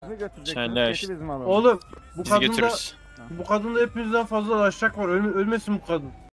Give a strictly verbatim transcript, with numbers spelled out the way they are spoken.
Birisini götüreceksiniz. Şöyle Eti bizim alalım. Oğlum bu Bizi kadında götürürüz. bu kadında hepimizden fazla aşak var. Ölme- ölmesin bu kadın.